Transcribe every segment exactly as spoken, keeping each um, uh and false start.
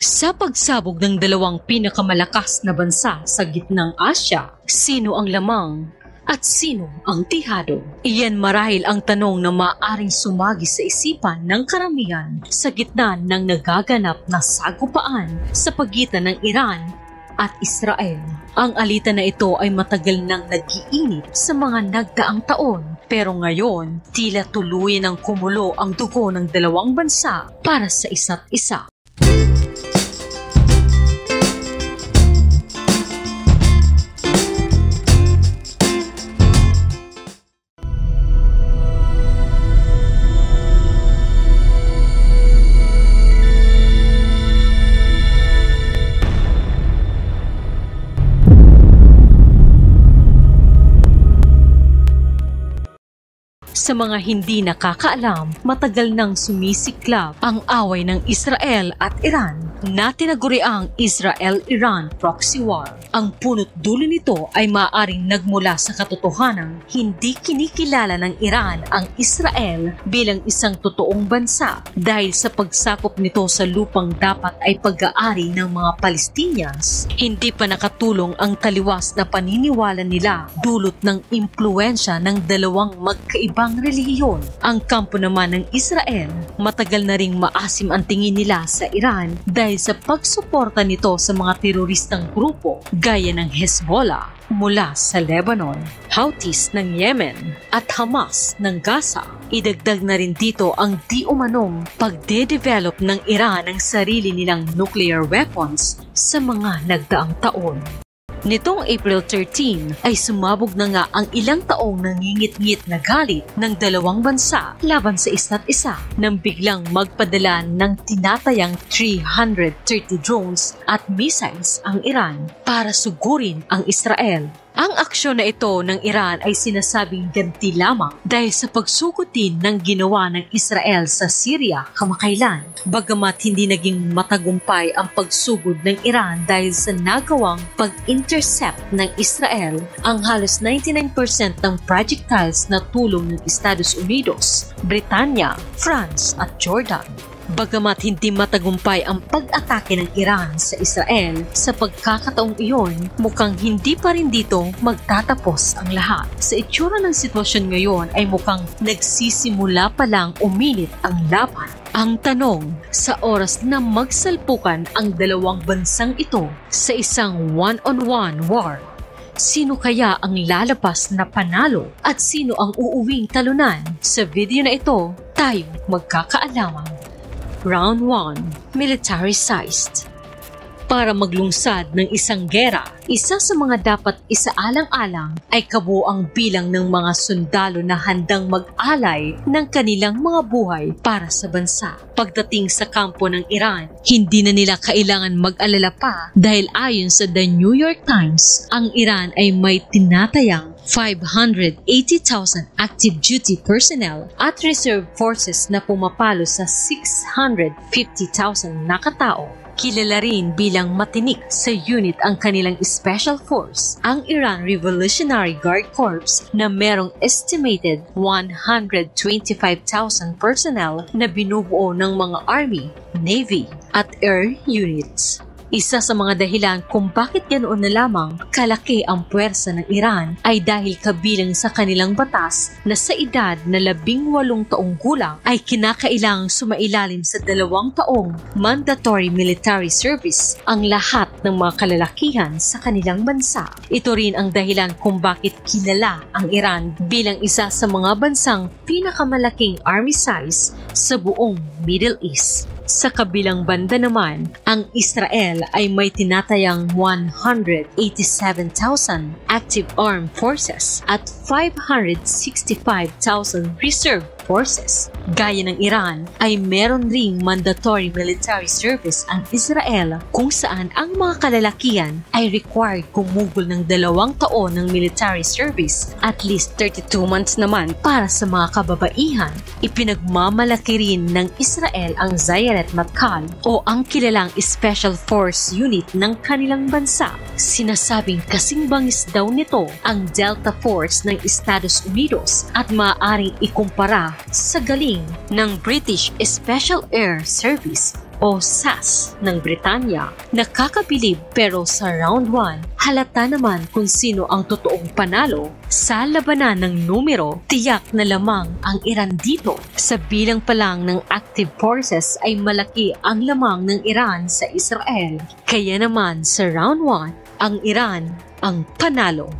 Sa pagsabog ng dalawang pinakamalakas na bansa sa gitnang Asya, sino ang lamang at sino ang tihado? Iyan marahil ang tanong na maaaring sumagi sa isipan ng karamihan sa gitna ng nagaganap na sagupaan sa pagitan ng Iran at Israel. Ang alitan na ito ay matagal nang nag-iinit sa mga nagdaang taon, pero ngayon tila tuluyan ng kumulo ang dugo ng dalawang bansa para sa isa't isa. Sa mga hindi nakakaalam, matagal nang sumisiklab ang away ng Israel at Iran na tinaguriang Israel-Iran Proxy War. Ang punot dulo nito ay maaaring nagmula sa katotohanang hindi kinikilala ng Iran ang Israel bilang isang totoong bansa dahil sa pagsakop nito sa lupang dapat ay pag-aari ng mga Palestinians. Hindi pa nakatulong ang taliwas na paniniwala nila dulot ng impluensya ng dalawang magkaibang relihiyon. Ang kampo naman ng Israel, matagal na ring maasim ang tingin nila sa Iran dahil sa pagsuporta nito sa mga teroristang grupo gaya ng Hezbollah mula sa Lebanon, Houthis ng Yemen at Hamas ng Gaza. Idagdag na rin dito ang di umanong pagde-develop ng Iran ng sarili nilang nuclear weapons sa mga nagdaang taon. Nitong April thirteenth ay sumabog na nga ang ilang taong nangingit-ngit na galit ng dalawang bansa laban sa isa't isa nang biglang magpadala ng tinatayang three hundred thirty drones at missiles ang Iran para sugurin ang Israel. Ang aksyon na ito ng Iran ay sinasabing ganti lamang dahil sa pagsugutin ng ginawa ng Israel sa Syria kamakailan. Bagamat hindi naging matagumpay ang pagsugod ng Iran dahil sa nagawang pag-intercept ng Israel, ang halos ninety-nine percent ng projectiles na tulong ng Estados Unidos, Britanya, France at Jordan. Bagamat hindi matagumpay ang pag-atake ng Iran sa Israel, sa pagkakataong iyon, mukhang hindi pa rin dito magtatapos ang lahat. Sa itsura ng sitwasyon ngayon ay mukhang nagsisimula pa lang uminit ang laban. Ang tanong, sa oras na magsalpukan ang dalawang bansang ito sa isang one-on-one war, sino kaya ang lalabas na panalo at sino ang uuwing talunan? Sa video na ito, tayo magkakaalaman. Round one, military-sized. Para maglungsad ng isang gera, isa sa mga dapat isaalang-alang ay kabuuang bilang ng mga sundalo na handang mag-alay ng kanilang mga buhay para sa bansa. Pagdating sa kampo ng Iran, hindi na nila kailangan mag-alala pa dahil ayon sa The New York Times, ang Iran ay may tinatayang five hundred eighty thousand active duty personnel at reserve forces na pumapalo sa six hundred fifty thousand na katao. Kilala rin bilang matinik sa unit ang kanilang special force, ang Iran Revolutionary Guard Corps na merong estimated one hundred twenty-five thousand personnel na binubuo ng mga Army, Navy at Air units. Isa sa mga dahilan kung bakit ganoon na lamang kalaki ang puwersa ng Iran ay dahil kabilang sa kanilang batas na sa edad na labing walong taong gulang ay kinakailangang sumailalim sa dalawang taong mandatory military service ang lahat ng mga kalalakihan sa kanilang bansa. Ito rin ang dahilan kung bakit kilala ang Iran bilang isa sa mga bansang pinakamalaking army size sa buong Middle East. Sa kabilang banda naman, ang Israel ay may tinatayang one hundred eighty-seven thousand active armed forces at five hundred sixty-five thousand reserve forces. Gaya ng Iran, ay meron ring mandatory military service ang Israel kung saan ang mga kalalakihan ay required gumugol ng dalawang taon ng military service, at least thirty-two months naman para sa mga kababaihan. Ipinagmamalaki rin ng Israel ang Zayeret Matkal o ang kilalang Special Force Unit ng kanilang bansa. Sinasabing kasing bangis daw nito ang Delta Force ng Estados Unidos at maaaring ikumpara sa galing ng British Special Air Service o S A S ng Britanya. Nakakabilib pero sa round one, halata naman kung sino ang totoong panalo. Sa labanan ng numero, tiyak na lamang ang Iran dito. Sa bilang pa lang ng active forces ay malaki ang lamang ng Iran sa Israel. Kaya naman sa round one, ang Iran ang panalo.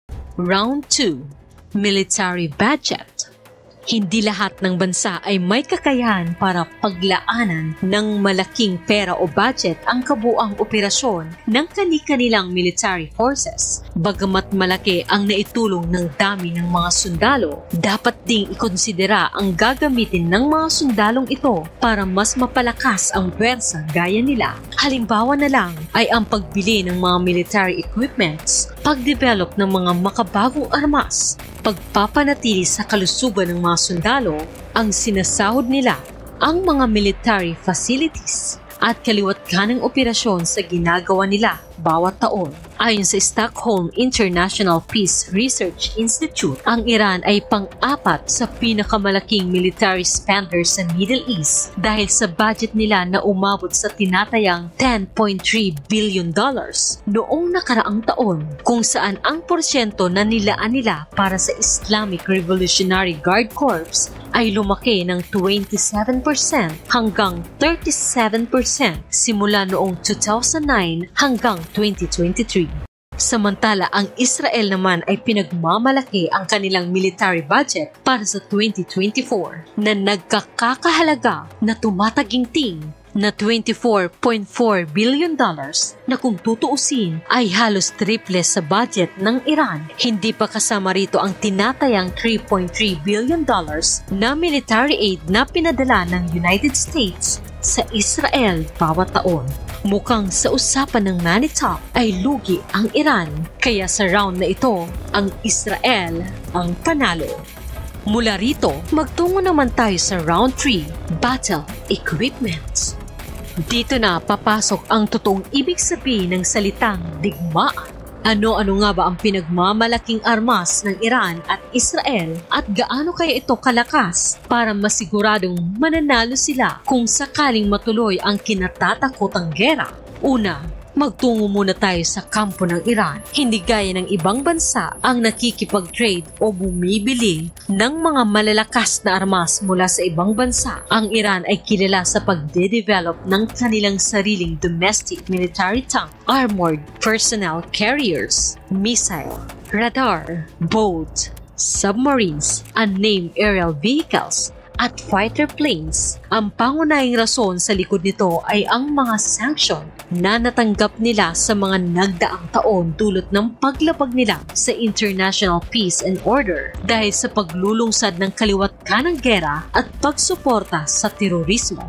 Round two, military budget. Hindi lahat ng bansa ay may kakayahan para paglaanan ng malaking pera o budget ang kabuang operasyon ng kani-kanilang military forces. Bagamat malaki ang naitulong ng dami ng mga sundalo, dapat ding ikonsidera ang gagamitin ng mga sundalong ito para mas mapalakas ang pwersa gaya nila. Halimbawa na lang ay ang pagbili ng mga military equipments, pagdevelop ng mga makabagong armas, pagpapanatili sa kalusugan ng mga sundalo, ang sinasahod nila, ang mga military facilities, at kaliwat-ganang operasyon sa ginagawa nila bawat taon. Ayon sa Stockholm International Peace Research Institute, ang Iran ay pang-apat sa pinakamalaking military spender sa Middle East dahil sa budget nila na umabot sa tinatayang ten point three billion dollars noong nakaraang taon, kung saan ang porsyento na nilaan nila para sa Islamic Revolutionary Guard Corps ay lumaki ng twenty-seven percent hanggang thirty-seven percent simula noong two thousand nine hanggang twenty twenty-three. Samantala, ang Israel naman ay pinagmamalaki ang kanilang military budget para sa twenty twenty-four na nagkakahalaga na tumataginting na twenty-four point four billion dollars na kung tutuusin ay halos triple sa budget ng Iran. Hindi pa kasama rito ang tinatayang three point three billion dollars na military aid na pinadala ng United States sa Israel bawat taon. Mukhang sa usapan ng Money Talk ay lugi ang Iran, kaya sa round na ito, ang Israel ang panalo. Mula rito, magtungo naman tayo sa round three, battle equipment. Dito na papasok ang totoong ibig sabihin ng salitang digmaan. Ano-ano nga ba ang pinagmamalaking armas ng Iran at Israel at gaano kaya ito kalakas para masiguradong mananalo sila kung sakaling matuloy ang kinatatakotang gera? Una, magtungo muna tayo sa kampo ng Iran. Hindi gaya ng ibang bansa ang nakikipag-trade o bumibili ng mga malalakas na armas mula sa ibang bansa. Ang Iran ay kilala sa pagde-develop ng kanilang sariling domestic military tank, armored personnel carriers, missile, radar, boat, submarines, unnamed aerial vehicles, at fighter planes. Ang pangunahing rason sa likod nito ay ang mga sanction na natanggap nila sa mga nagdaang taon dulot ng paglabag nila sa international peace and order dahil sa paglulungsad ng kaliwat-kanang gera at pagsuporta sa terorismo.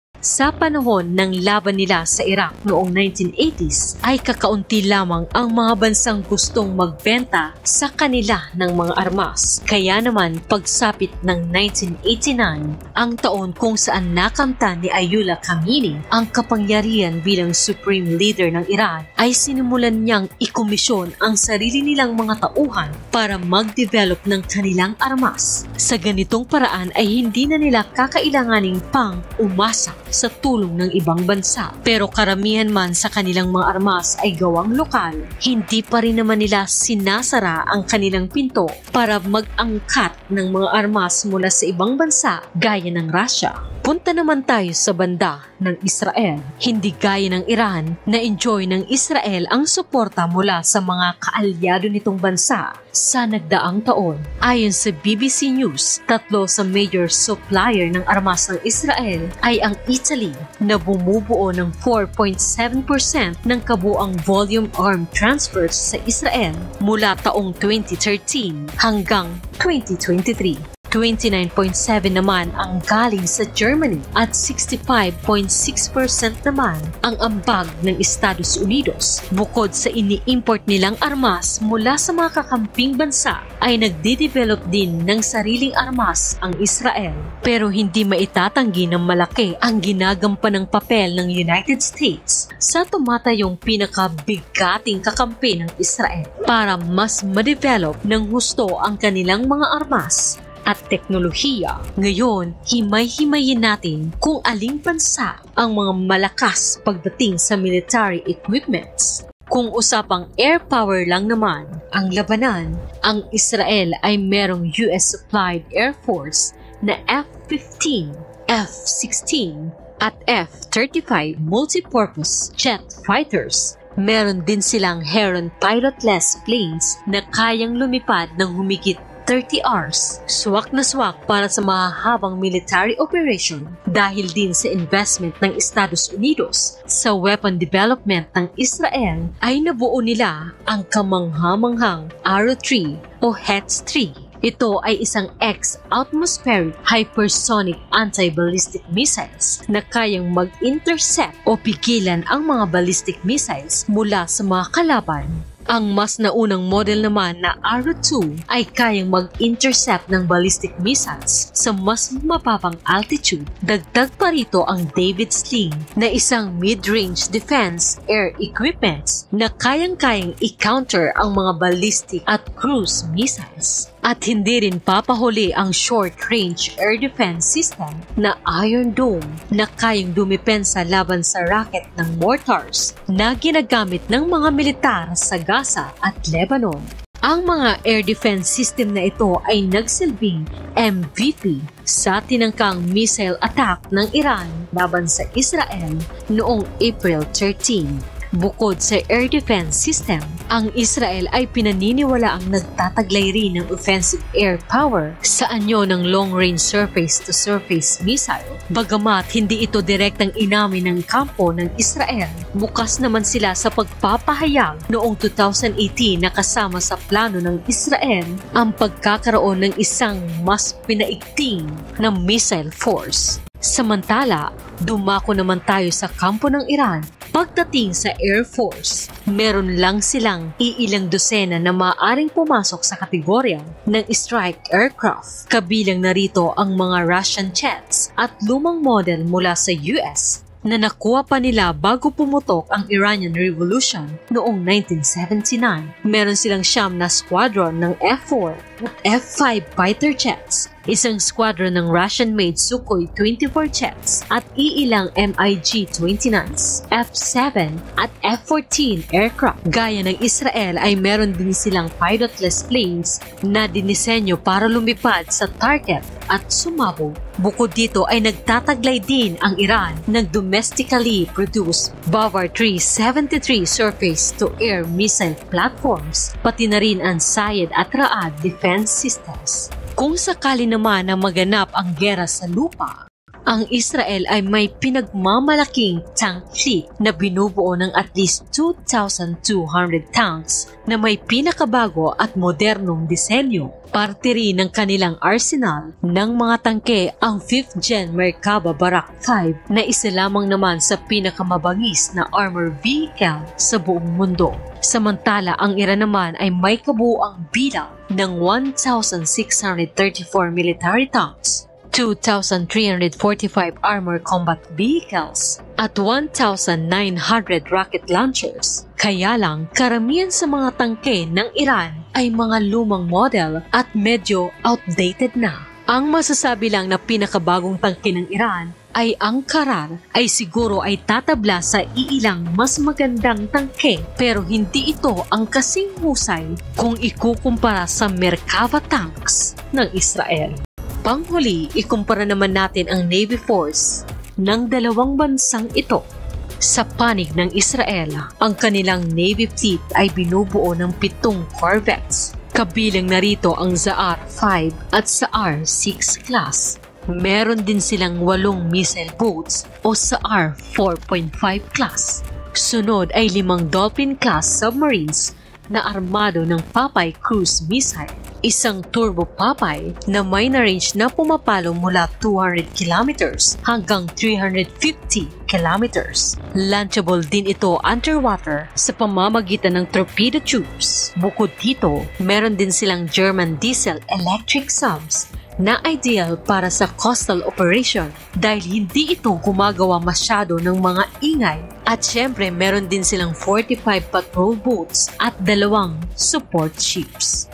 Sa panahon ng laban nila sa Iraq noong nineteen eighties ay kakaunti lamang ang mga bansang gustong magbenta sa kanila ng mga armas. Kaya naman pagsapit ng nineteen eighty-nine, ang taon kung saan nakamtan ni Ayatollah Khamenei ang kapangyarihan bilang supreme leader ng Iran, ay sinimulan niyang ikomisyon ang sarili nilang mga tauhan para mag-develop ng kanilang armas. Sa ganitong paraan ay hindi na nila kakailanganing pang umasa sa tulong ng ibang bansa. Pero karamihan man sa kanilang mga armas ay gawang lokal, hindi pa rin naman nila sinasara ang kanilang pinto para mag-angkat ng mga armas mula sa ibang bansa gaya ng Russia. Punta naman tayo sa banda ng Israel. Hindi gaya ng Iran na enjoy ng Israel ang suporta mula sa mga kaalyado nitong bansa sa nagdaang taon. Ayon sa B B C News, tatlo sa major supplier ng armas ng Israel ay ang Italy na bumubuo ng four point seven percent ng kabuang volume arm transfers sa Israel mula taong twenty thirteen hanggang twenty twenty-three. twenty-nine point seven naman ang galing sa Germany at sixty-five point six percent naman ang ambag ng Estados Unidos. Bukod sa ini-import nilang armas mula sa mga kakamping bansa, ay nagde-develop din ng sariling armas ang Israel. Pero hindi maitatanggi ng malaki ang ginagampanang papel ng United States sa tumatayong pinakabigating kakampi ng Israel para mas ma-develop ng husto ang kanilang mga armas. at teknolohiya. Ngayon, himay-himayin natin kung aling bansa ang mga malakas pagdating sa military equipments. Kung usapang air power lang naman ang labanan, ang Israel ay merong U S-supplied Air Force na F fifteen, F sixteen at F thirty-five multipurpose jet fighters. Meron din silang Heron pilotless planes na kayang lumipad ng humigit thirty hours. Swak na swak para sa mahahabang military operation dahil din sa investment ng Estados Unidos sa weapon development ng Israel ay nabuo nila ang kamanghamanghang Arrow three o Hetz three. Ito ay isang X-atmospheric hypersonic anti-ballistic missiles na kayang mag-intercept o pigilan ang mga ballistic missiles mula sa mga kalaban. Ang mas naunang model naman na Arrow two ay kayang mag-intercept ng ballistic missiles sa mas mababang altitude. Dagdag pa rito ang David Sling na isang mid-range defense air equipment na kayang-kayang i-counter ang mga ballistic at cruise missiles. At hindi rin papahuli ang short-range air defense system na Iron Dome na kayang dumepensa laban sa rocket ng mortars na ginagamit ng mga militar sa Gaza at Lebanon. Ang mga air defense system na ito ay nagsilbing M V P sa tinangkang missile attack ng Iran laban sa Israel noong April thirteenth. Bukod sa air defense system, ang Israel ay pinaniniwala ang nagtataglay rin ng offensive air power sa anyo ng long-range surface-to-surface missile. Bagamat hindi ito direktang inamin ng kampo ng Israel, bukas naman sila sa pagpapahayag noong two thousand eighteen na kasama sa plano ng Israel ang pagkakaroon ng isang mas pinaigting na missile force. Samantala, dumako naman tayo sa kampo ng Iran. Pagdating sa Air Force, meron lang silang iilang dosena na maaaring pumasok sa kategorya ng strike aircraft. Kabilang narito ang mga Russian jets at lumang model mula sa U S na nakuha pa nila bago pumutok ang Iranian Revolution noong nineteen seventy-nine. Meron silang siyam na squadron ng F four at F five fighter jets, isang squadron ng Russian-made Sukhoi twenty-four jets at iilang M I G twenty-nines, F seven at F fourteen aircraft. Gaya ng Israel ay meron din silang pilotless planes na dinisenyo para lumipad sa target at sumabog. Bukod dito ay nagtataglay din ang Iran ng domestically produced Bavar three seventy-three surface-to-air missile platforms, pati na rin ang Sayed at Ra'ad defense systems. Kung sakali naman na maganap ang gera sa lupa, ang Israel ay may pinagmamalaking tank fleet na binubuo ng at least two thousand two hundred tanks na may pinakabago at modernong disenyo. Parte rin ng kanilang arsenal ng mga tangke ang fifth gen Merkava Barak five na isa lamang naman sa pinakamabangis na armor vehicle sa buong mundo. Samantala, ang Iran naman ay may kabuuang bilang ng one thousand six hundred thirty-four military tanks, two thousand three hundred forty-five armor combat vehicles, at one thousand nine hundred rocket launchers. Kaya lang, karamihan sa mga tangke ng Iran ay mga lumang model at medyo outdated na. Ang masasabi lang na pinakabagong tangke ng Iran ay ang Karar ay siguro ay tatabla sa iilang mas magandang tangke, pero hindi ito ang kasing husay kung ikukumpara sa Merkava tanks ng Israel. Panghuli, ikumpara naman natin ang Navy Force ng dalawang bansang ito. Sa panig ng Israel, ang kanilang Navy fleet ay binubuo ng pitong corvettes. Kabilang narito ang Zaar five at Zaar six class. Meron din silang walong missile boats o Zaar four point five class. Sunod ay limang Dolphin class submarines na armado ng Popeye cruise missile. Isang turbo Popeye na may na-range na pumapalo mula two hundred kilometers hanggang three hundred fifty kilometers. Launchable din ito underwater sa pamamagitan ng torpedo tubes. Bukod dito, meron din silang German diesel electric subs na ideal para sa coastal operation dahil hindi ito gumagawa masyado ng mga ingay. At syempre, meron din silang forty-five patrol boats at dalawang support ships.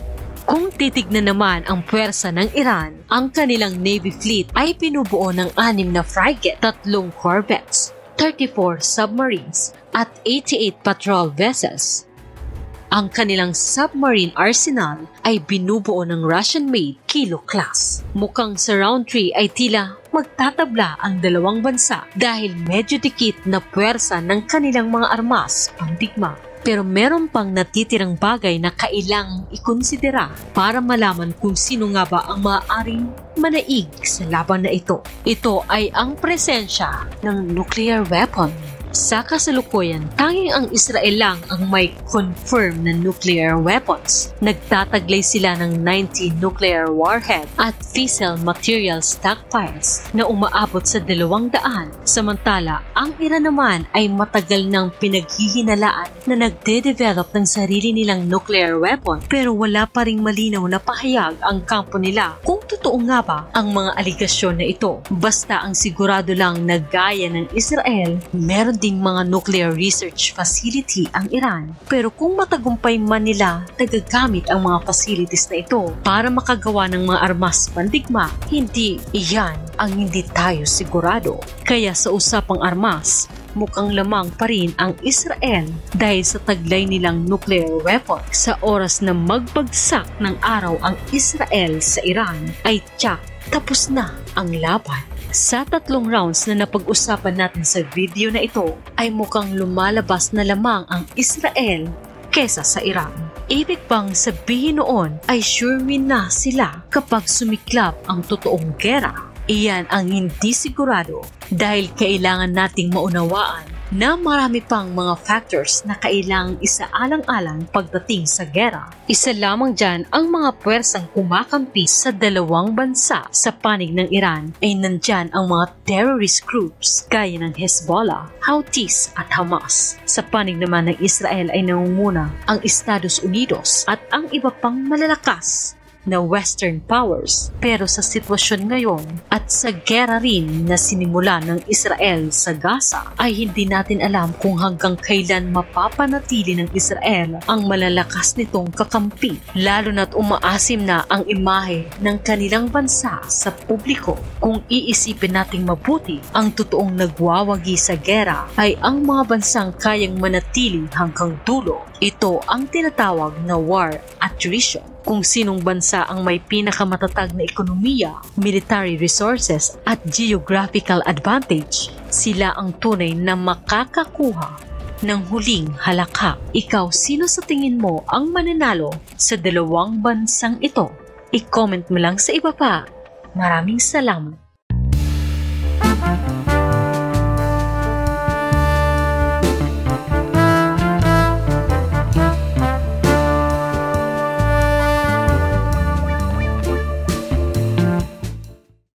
Kung titignan naman ang puwersa ng Iran, ang kanilang Navy fleet ay pinubuo ng anim na frigate, tatlong corvettes, thirty-four submarines, at eighty-eight patrol vessels. Ang kanilang submarine arsenal ay binubuo ng Russian-made Kilo class. Mukhang sa round three ay tila magtatabla ang dalawang bansa dahil medyo dikit na puwersa ng kanilang mga armas pandigma. Pero meron pang natitirang bagay na kailangang ikonsidera para malaman kung sino nga ba ang maaaring manaig sa laban na ito. Ito ay ang presensya ng nuclear weapon. Sa kasalukuyan, tanging ang Israel lang ang may confirm na nuclear weapons. Nagtataglay sila ng ninety nuclear warhead at fissile material stockpiles na umaabot sa dalawang daan. Samantala, ang Iran naman ay matagal nang pinaghihinalaan na nagde-develop ng sarili nilang nuclear weapon pero wala pa ring malinaw na pahayag ang kampo nila kung totoo nga ba ang mga aligasyon na ito. Basta ang sigurado lang na gaya ng Israel, meron ding mga nuclear research facility ang Iran. Pero kung matagumpay man nila nagagamit ang mga facilities na ito para makagawa ng mga armas pandigma, hindi iyan ang hindi tayo sigurado. Kaya sa usapang armas, mukhang lamang pa rin ang Israel dahil sa taglay nilang nuclear weapon. Sa oras na magbagsak ng araw ang Israel sa Iran, ay tiyak tapos na ang laban. Sa tatlong rounds na napag-usapan natin sa video na ito, ay mukhang lumalabas na lamang ang Israel kesa sa Iran. Ibig bang sabihin noon ay sure win na sila kapag sumiklab ang totoong gera? Iyan ang hindi sigurado dahil kailangan nating maunawaan na marami pang mga factors na kailangang isaalang-alang pagdating sa gera. Isa lamang dyan ang mga puwersang kumakampi sa dalawang bansa. Sa panig ng Iran ay nandyan ang mga terrorist groups gaya ng Hezbollah, Houthis at Hamas. Sa panig naman ng Israel ay nangunguna ang Estados Unidos at ang iba pang malalakas na Western powers. Pero sa sitwasyon ngayon at sa gera rin na sinimula ng Israel sa Gaza ay hindi natin alam kung hanggang kailan mapapanatili ng Israel ang malalakas nitong kakampi, lalo na't umaasim na ang imahe ng kanilang bansa sa publiko. Kung iisipin nating mabuti, ang totoong nagwawagi sa gera ay ang mga bansang kayang manatili hanggang dulo. Ito ang tinatawag na war attrition. Kung sinong bansa ang may pinakamatatag na ekonomiya, military resources at geographical advantage, sila ang tunay na makakakuha ng huling halakha. Ikaw, sino sa tingin mo ang mananalo sa dalawang bansang ito? I-comment mo lang sa ibaba. Maraming salamat.